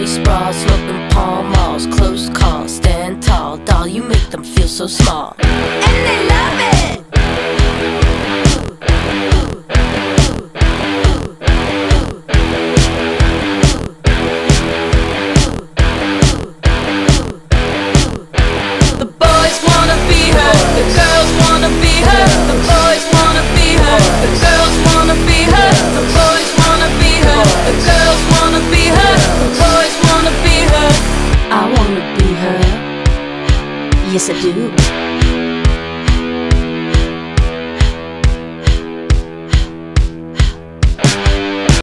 body sprawl, smoking Pall Malls, close calls, stand tall. Doll, you make them feel so small, and they love it. The boys wanna be her, the girls wanna be her. The boys wanna be her, the girls wanna be her. The boys wanna be her, the girls wanna be her. The boys wanna be her. I wanna be her. Yes, I do.